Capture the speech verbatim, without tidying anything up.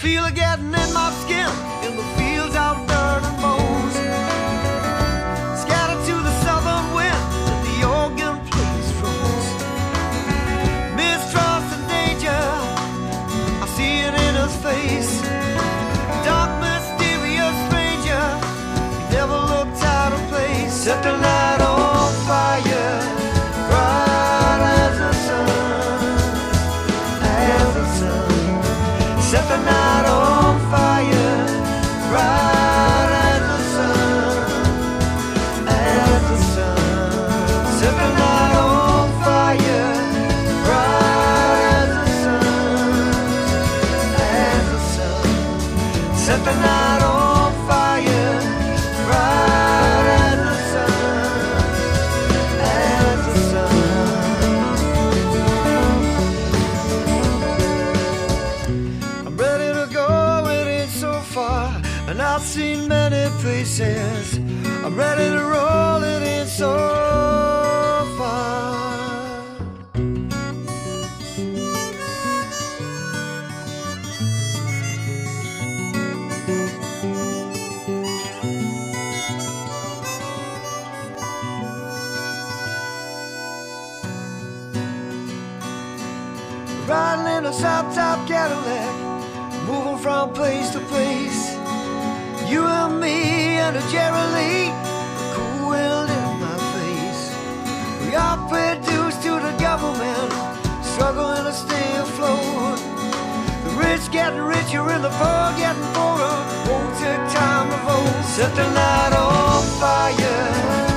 feel it getting in my skin in the fields of dirt and bones. Scattered to the southern wind that the organ plays froze. Mistrust and danger, I see it in his face. Dark, mysterious stranger, he never looked out of place. Set the night on fire, bright as the sun, as the sun. Set the night on fire, bright as the sun, as the sun. Set the night on fire, bright as the sun, as the sun. Set the night on fire, bright as the sun, as the sun. I'm ready to go, it ain't so far, and I've seen many places. I'm ready to roll, it ain't so far. Riding in a south-top Cadillac, moving from place to place. You and me and a Jerry Lee, the cool wind in my face. We all pay dues to the government, struggling to stay afloat. The rich getting richer and the poor getting poorer. Won't take time to vote. Set the night on fire,